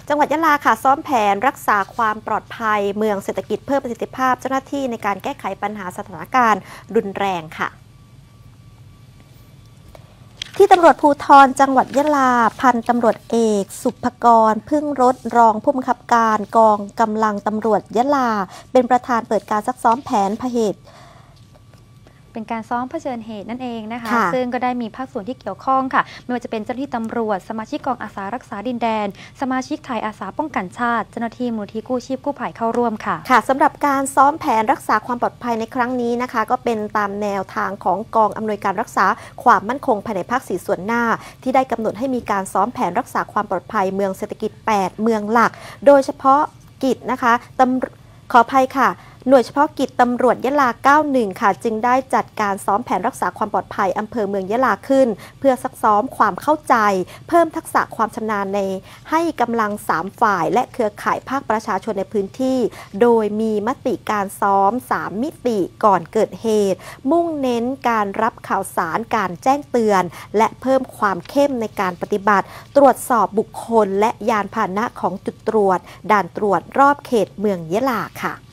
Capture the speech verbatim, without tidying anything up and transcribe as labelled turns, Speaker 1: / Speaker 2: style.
Speaker 1: จังหวัดยะลาค่ะซ้อมแผนรักษาความปลอดภัยเมืองเศรษฐกิจเพิ่มประสิทธิภาพเจ้าหน้าที่ในการแก้ไขปัญหาสถานการณ์รุนแรงค่ะที่ตำรวจภูธรจังหวัดยะลาพันตำรวจเอกสุภกรพึ่งรถรองผู้บังคับการกองกำลังตำรวจยะลาเป็นประธานเปิดการซักซ้อมแผนเผเหตุ
Speaker 2: เป็นการซ้อมเผชิญเหตุนั่นเองนะคะซึ่งก็ได้มีภาคส่วนที่เกี่ยวข้องค่ะไม่ว่าจะเป็นเจ้าหน้าที่ตำรวจสมาชิกกองอาสารักษาดินแดนสมาชิกไทยอาสาป้องกันชาติเจ้าหน้าที่มูลที่กู้ชีพกู้ภัยเข้าร่วมค่ะ
Speaker 1: ค่ะสำหรับการซ้อมแผนรักษาความปลอดภัยในครั้งนี้นะคะก็เป็นตามแนวทางของกองอำนวยการรักษาความมั่นคงภายในภาคสี่ส่วนหน้าที่ได้กำหนดให้มีการซ้อมแผนรักษาความปลอดภัยเมืองเศรษฐกิจแปดเมืองหลักโดยเฉพาะกิจนะคะตำขออภัยค่ะหน่วยเฉพาะกิจตำรวจยะลา เก้าสิบเอ็ด ค่ะจึงได้จัดการซ้อมแผนรักษาความปลอดภัยอำเภอเมืองยะลาขึ้นเพื่อซักซ้อมความเข้าใจเพิ่มทักษะความชำนาญในให้กำลังสามฝ่ายและเครือข่ายภาคประชาชนในพื้นที่โดยมีมติการซ้อมสามมิติก่อนเกิดเหตุมุ่งเน้นการรับข่าวสารการแจ้งเตือนและเพิ่มความเข้มในการปฏิบัติตรวจสอบบุคคลและยานพาหนะของจุดตรวจด่านตรวจรอบเขตเมืองยะลาค่ะ